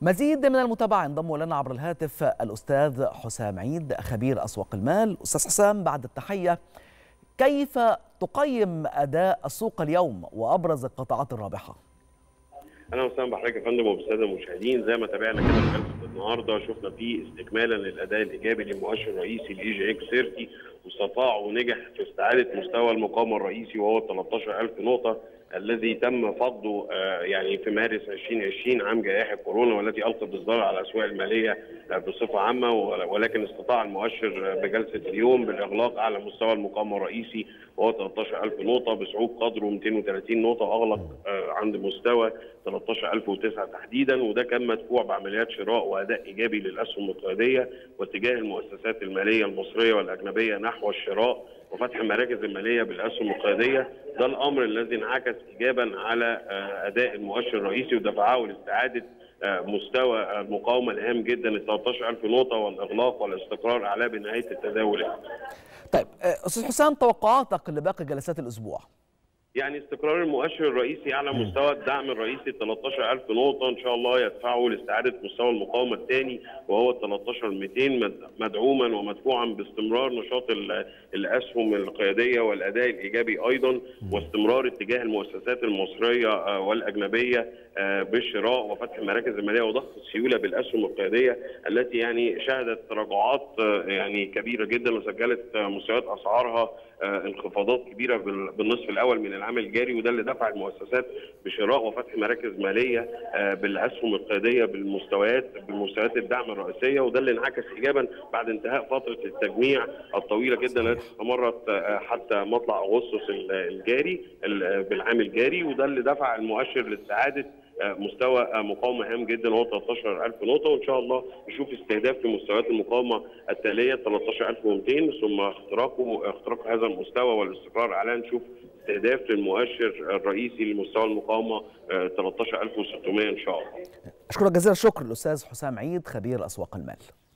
مزيد من المتابعة ينضم لنا عبر الهاتف الأستاذ حسام عيد خبير أسواق المال. أستاذ حسام، بعد التحية، كيف تقيم أداء السوق اليوم وأبرز القطاعات الرابحة؟ اهلا وسهلا بحضرتك يا فندم وبالساده المشاهدين. زي ما تابعنا كده في جلسه النهارده شفنا فيه استكمالا للاداء الايجابي للمؤشر الرئيسي الاي جي اكس 30، واستطاع ونجح في استعاده مستوى المقاومه الرئيسي وهو 13000 نقطه الذي تم فضه يعني في مارس 2020 عام جائحه كورونا، والتي القت بالضرر على الاسواق الماليه بصفه عامه، ولكن استطاع المؤشر بجلسه اليوم بالاغلاق على مستوى المقاومه الرئيسي وهو 13000 نقطه بصعود قدره 230 نقطه، واغلق عند مستوى 13009 تحديدا، وده كان مدفوع بعمليات شراء واداء ايجابي للاسهم القياديه واتجاه المؤسسات الماليه المصريه والاجنبيه نحو الشراء وفتح المراكز الماليه بالاسهم القياديه. ده الامر الذي انعكس ايجابا على اداء المؤشر الرئيسي ودفعه لاستعاده مستوى المقاومه الهام جدا ال 13000 نقطه والاغلاق والاستقرار اعلاه بنهايه التداول. طيب أستاذ حسام، توقعاتك لباقي جلسات الأسبوع؟ يعني استقرار المؤشر الرئيسي على مستوى الدعم الرئيسي 13000 نقطة إن شاء الله يدفعه لاستعادة مستوى المقاومة الثاني وهو 13200، مدعوما ومدفوعا باستمرار نشاط الأسهم القيادية والأداء الإيجابي أيضا، واستمرار اتجاه المؤسسات المصرية والأجنبية بالشراء وفتح المراكز المالية وضخ السيولة بالأسهم القيادية التي يعني شهدت تراجعات يعني كبيرة جدا وسجلت مستويات أسعارها انخفاضات كبيره بالنصف الاول من العام الجاري، وده اللي دفع المؤسسات بشراء وفتح مراكز ماليه بالاسهم القياديه بمستويات الدعم الرئيسيه، وده اللي انعكس ايجابا بعد انتهاء فتره التجميع الطويله جدا التي استمرت حتى مطلع اغسطس الجاري بالعام الجاري، وده اللي دفع المؤشر لاستعاده مستوى مقاومه هام جدا هو 13000 نقطه، وان شاء الله نشوف استهداف لمستويات المقاومه التاليه 13200 ثم اختراق هذا المستوى والاستقرار عليه، نشوف استهداف للمؤشر الرئيسي لمستوى المقاومه 13600 ان شاء الله. اشكرك جزيل الشكر الاستاذ حسام عيد خبير اسواق المال.